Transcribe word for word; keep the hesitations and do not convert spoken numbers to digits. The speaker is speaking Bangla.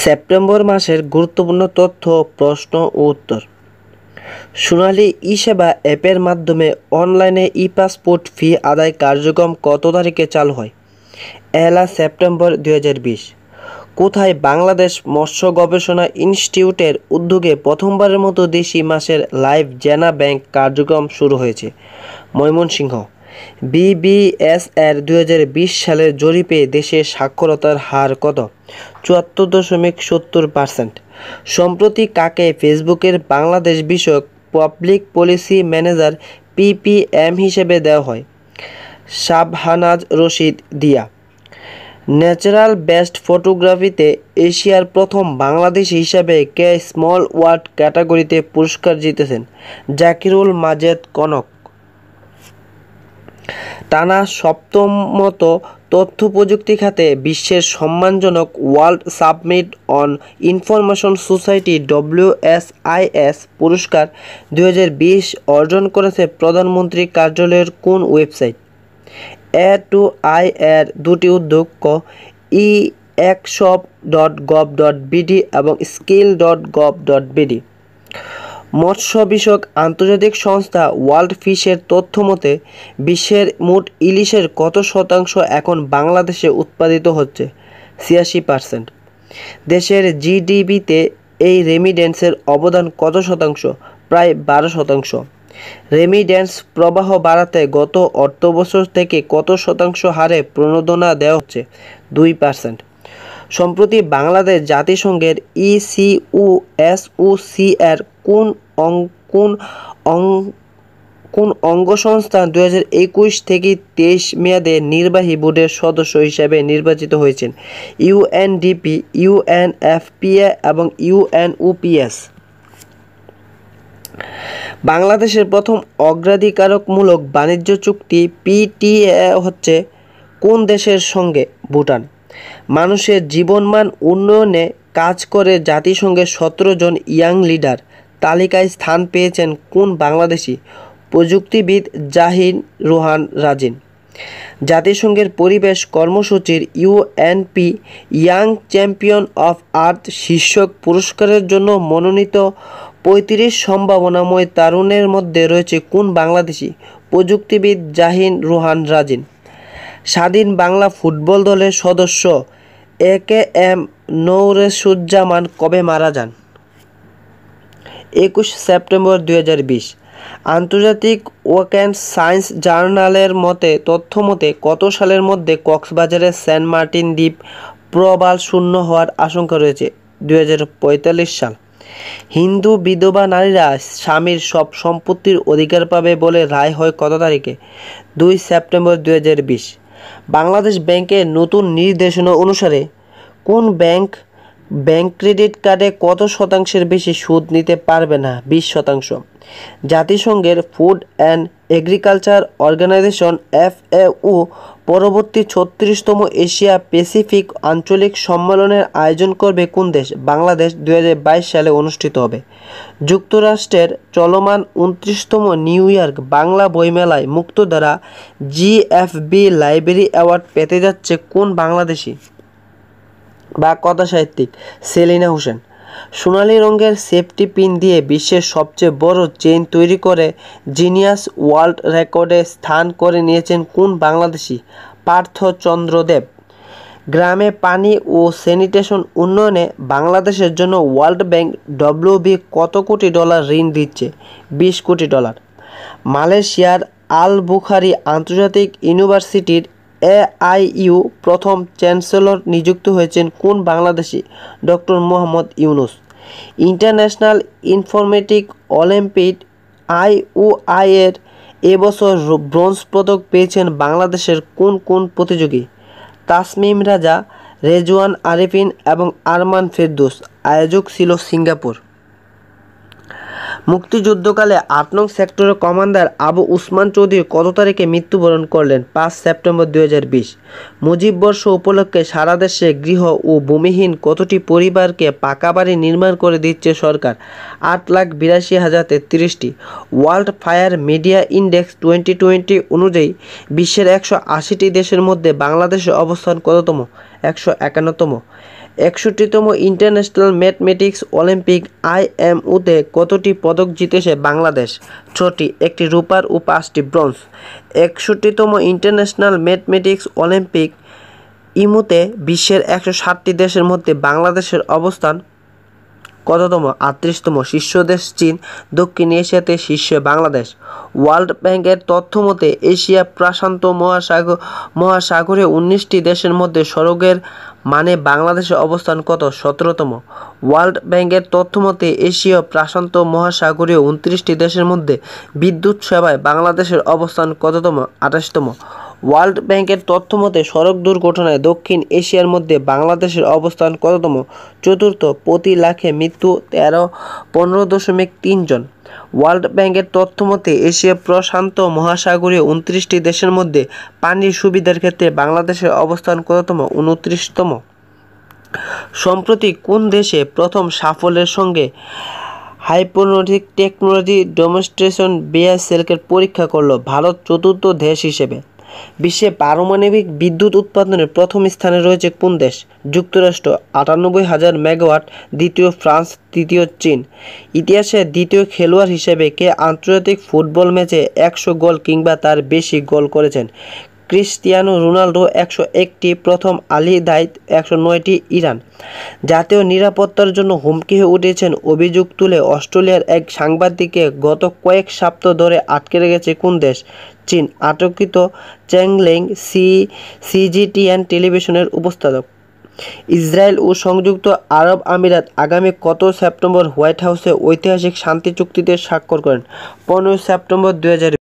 সেপ্টেম্বর মাসের গুরুত্বপূর্ণ তথ্য, প্রশ্ন ও উত্তর। সোনালী ই-সেবা অ্যাপের মাধ্যমে অনলাইনে ই-পাসপোর্ট ফি আদায় কার্যক্রম কত তারিখে চালু হয়? পয়লা সেপ্টেম্বর দুই হাজার বিশ। কোথায় বাংলাদেশ মৎস্য গবেষণা ইনস্টিটিউটের উদ্যোগে প্রথমবারের মতো দেশি মাছের লাইভ জেনা ব্যাংক কার্যক্রম শুরু হয়েছে? ময়মনসিংহ। বিবিএস-এর দুই হাজার বিশ সালের জরিপে দেশের সাক্ষরতার হার কত? চুয়াত্তর দশমিক সত্তর পার্সেন্ট। সম্প্রতি কাকে ফেসবুকের বাংলাদেশ বিষয়ক পাবলিক পলিসি ম্যানেজার পিপিএম হিসেবে দেওয়া হয়? শাবনাজ রশিদ দিয়া। ন্যাচারাল বেস্ট ফটোগ্রাফিতে এশিয়ার প্রথম বাংলাদেশি হিসাবে কে স্মল ওয়ার্ল্ড ক্যাটাগরিতে পুরস্কার জিতেছেন? জাকিরুল মাজেদ কনক। টানা সপ্তমত তথ্য প্রযুক্তি খাতে বিশ্বের সম্মানজনক world summit on information society WSIS পুরস্কার দুই হাজার বিশ অর্জন করেছে প্রধানমন্ত্রী কার্যালয়ের কোন ওয়েবসাইট? এ টু আই এর দুটি উদ্যোগ ক ই ekShop dot gov dot BD এবং skill dot gov dot BD. মৎস্য বিষয়ক আন্তর্জাতিক সংস্থা ওয়ার্ল্ড ফিশের তথ্য মতে বিশ্বের মোট ইলিশের কত শতাংশ এখন বাংলাদেশে উৎপাদিত হচ্ছে? ছিয়াশি পার্সেন্ট। দেশের জিডিপিতে এই রেমিডেন্সের অবদান কত শতাংশ? প্রায় বারো শতাংশ। রেমিডেন্স প্রবাহ বাড়াতে গত অর্থবছর থেকে কত শতাংশ হারে প্রণোদনা দেওয়া হচ্ছে? দুই পার্সেন্ট। সম্প্রতি বাংলাদেশ জাতিসংঘের ইসিউএসওসি এর কোন কোন কোন অঙ্গসংস্থা দুই হাজার একুশ থেকে তেইশ মেয়াদে নির্বাহী বোর্ডের সদস্য হিসেবে নির্বাচিত হয়েছেন? ইউএনডিপি, ইউএনএফপিএ এবং ইউএনওপিএস। বাংলাদেশের প্রথম অগ্রাধিকারমূলক বাণিজ্য চুক্তি পিটিএ হচ্ছে কোন দেশের সঙ্গে? ভুটান। মানুষের জীবনমান উন্নয়নে কাজ করে জাতিসংঘের সতেরো জন ইয়াং লিডার তালিকায় স্থান পেয়েছেন কোন বাংলাদেশি? প্রযুক্তিবিদ জাহিন রোহান রাজিন। জাতিসংঘের পরিবেশ কর্মসূচির UNEP young champion of earth শীর্ষক পুরস্কারের জন্য মনোনীত পঁয়ত্রিশ সম্ভাবনাময় তরুণের মধ্যে রয়েছে কোন বাংলাদেশি? প্রযুক্তিবিদ জাহিন রোহান রাজিন। স্বাধীন বাংলা ফুটবল দলের সদস্য এ কে এম নৌরেসুজ্জামান কবে মারা যান? একুশ সেপ্টেম্বর দুই হাজার বিশ। আন্তর্জাতিক ওকেন সায়েন্স জার্নালের মতে তথ্য মতে কত সালের মধ্যে কক্সবাজারের সেন্ট মার্টিন দ্বীপ প্রবাল শূন্য হওয়ার আশঙ্কা রয়েছে? দুই হাজার পঁয়তাল্লিশ সাল। হিন্দু বিধবা নারীরা স্বামীর সব সম্পত্তির অধিকার পাবে বলে রায় হয় কত তারিখে? দুই সেপ্টেম্বর দুই হাজার বিশ। বাংলাদেশ ব্যাংকের নতুন নির্দেশনা অনুসারে কোন ব্যাংক ব্যাংক ক্রেডিট কার্ডে কত শতাংশের বেশি সুদ নিতে পারবে না? বিশ শতাংশ। জাতিসংঘের food and agriculture organization F A O পরবর্তী ছত্রিশতম এশিয়া প্যাসিফিক আঞ্চলিক সম্মেলনের আয়োজন করবে কোন দেশ? বাংলাদেশ। দুই হাজার বাইশ সালে অনুষ্ঠিত হবে। যুক্তরাষ্ট্রের চলমান উনত্রিশতম নিউ ইয়র্ক বাংলা বইমেলায় Muktadhara G F B library award পেতে যাচ্ছে কোন বাংলাদেশি বা কথা সাহিত্যিক? সেলিনা হোসেন। সোনালী রঙের সেফটি পিন দিয়ে বিশ্বের সবচেয়ে বড় চেইন তৈরি করে জিনিয়াস ওয়ার্ল্ড রেকর্ডে স্থান করে নিয়েছেন কোন বাংলাদেশি? পার্থ চন্দ্র দেব। গ্রামে পানি ও স্যানিটেশন উন্নয়নে বাংলাদেশের জন্য ওয়ার্ল্ড ব্যাংক ডব্লিউবি কত কোটি ডলার ঋণ দিচ্ছে? বিশ কোটি ডলার। মালয়েশিয়ার আল বুখারি আন্তর্জাতিক ইউনিভার্সিটির এআইইউ প্রথম চ্যান্সেলর নিযুক্ত হয়েছেন কোন Bangladeshi? Doctor Mohammad Yunus. International informatic olympic IOI এর এবছর ব্রোঞ্জ পদক পেয়েছেন বাংলাদেশের কোন কোন প্রতিযোগী? তাসমিম রাজা, রেজওয়ান আরিফিন এবং আরমান ফেরদৌস। আয়োজক ছিল সিঙ্গাপুর। মুক্তিযুদ্ধকালে আট নং সেক্টরের কমান্ডার আবু উসমান চৌধুরী কত তারিখে মৃত্যুবরণ করলেন? পাঁচ সেপ্টেম্বর দুই হাজার বিশ। মুজিব বর্ষ উপলক্ষে সারা দেশে গৃহ ও ভূমিহীন কতটি পরিবারকে পাকা বাড়ি নির্মাণ করে দিচ্ছে সরকার? আট লাখ বিরাশি হাজার তেত্রিশটি। World fire media index twenty twenty অনুযায়ী বিশ্বের একশো আশিটি দেশের মধ্যে বাংলাদেশের অবস্থান কততম? একশো একান্নতম। একষট্টিতম ইন্টারন্যাশনাল ম্যাথমেটিক্স অলিম্পিক আইএমওতে কতটি পদক জিতেছে বাংলাদেশ? ছটি, একটি রূপার ও পাঁচটি ব্রোঞ্জ। একষট্টিতম ইন্টারন্যাশনাল ম্যাথমেটিক্স অলিম্পিক ইমুতে বিশ্বের একশো ষাটটি দেশের মধ্যে বাংলাদেশের অবস্থান কততম? আটত্রিশতম। শীর্ষ দেশ চীন, দক্ষিণ এশিয়াতে শীর্ষে বাংলাদেশ। ওয়ার্ল্ড ব্যাংকের তথ্য মতে এশিয়া প্রশান্ত মহাসাগর মহাসাগরে উনিশটি দেশের মধ্যে সড়কের মানে বাংলাদেশের অবস্থান কত? সতেরোতম। ওয়ার্ল্ড ব্যাংকের তথ্য মতে এশীয় প্রশান্ত মহাসাগরীয় উনত্রিশটি দেশের মধ্যে বিদ্যুৎ সেবায় বাংলাদেশের অবস্থান কততম? আঠাশতম। ওয়ার্ল্ড ব্যাংকের তথ্য মতে সড়ক দুর্ঘটনায় দক্ষিণ এশিয়ার মধ্যে বাংলাদেশের অবস্থান কততম? চতুর্থ। প্রতি লাখে মৃত্যু তেরো পনেরো দশমিক তিন জন। ওয়ার্ল্ড ব্যাংকের তথ্য মতে এশিয়া প্রশান্ত মহাসাগরীয় উনত্রিশটি দেশের মধ্যে পানির সুবিধার ক্ষেত্রে বাংলাদেশের অবস্থান কততম? উনত্রিশতম। সম্প্রতি কোন দেশে প্রথম সাফল্যের সঙ্গে হাইপোনোটিক টেকনোলজি ডেমনস্ট্রেশন ভেহিকেলের পরীক্ষা করল? ভারত চতুর্থ দেশ হিসেবে। বিশ্বে পারমাণবিক বিদ্যুৎ উৎপাদনের প্রথম স্থানে রয়েছে কোন দেশ? যুক্তরাষ্ট্র আটানব্বই হাজার মেগাওয়াট, দ্বিতীয় ফ্রান্স, তৃতীয় চীন। ইতিহাসে দ্বিতীয় খেলোয়াড় হিসেবে কে আন্তর্জাতিক ফুটবল ম্যাচে একশো গোল কিংবা তার বেশি গোল করেছেন? ক্রিস্টিয়ানো রোনাল্ডো একশো একটি, প্রথম আলী দায়িত একশো নয়টি। ইরান জাতীয় নিরাপত্তার জন্য হুমকি হয়ে উঠেছেন অভিযোগ তুলে অস্ট্রেলিয়ার এক সাংবাদিককে গত কয়েক সপ্তাহ ধরে আটকে রেখেছে কোন দেশ? চীন। আটককৃত চ্যাংলেং সি সিজিটিএন টেলিভিশনের উপস্থাপক। ইসরায়েল ও সংযুক্ত আরব আমিরাত আগামী কত সেপ্টেম্বর হোয়াইট হাউসে ঐতিহাসিক শান্তি চুক্তিতে স্বাক্ষর করেন? পনেরোই সেপ্টেম্বর দুই হাজার